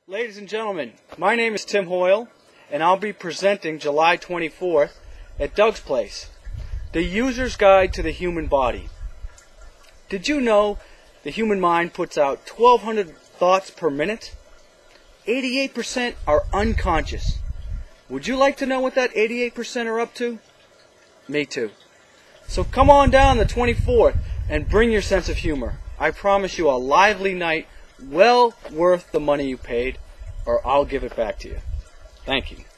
Ladies and gentlemen, my name is Tim Hoyle, and I'll be presenting July 24th at Doug's Place, The User's Guide to the Human Body. Did you know the human mind puts out 1,200 thoughts per minute? 88% are unconscious. Would you like to know what that 88% are up to? Me too. So come on down the 24th and bring your sense of humor. I promise you a lively night well worth the money you paid, or I'll give it back to you. Thank you.